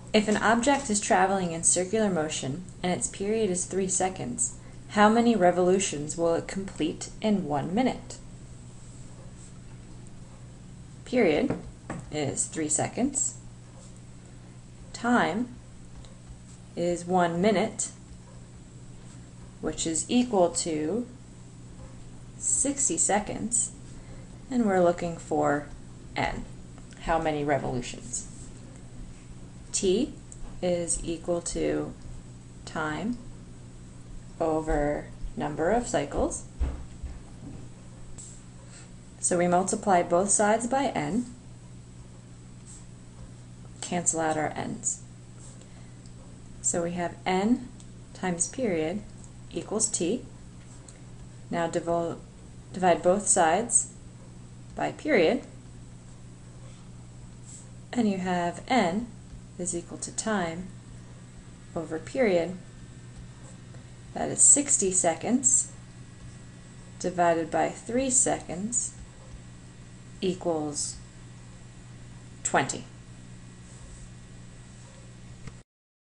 If an object is traveling in circular motion and its period is 3 seconds, how many revolutions will it complete in 1 minute? Period is 3 seconds. Time is 1 minute, which is equal to 60 seconds, and we're looking for n, how many revolutions. T is equal to time over number of cycles. So we multiply both sides by n, cancel out our n's. So we have n times period equals t. Now divide both sides by period, and you have n is equal to time over period. That is 60 seconds divided by 3 seconds equals 20.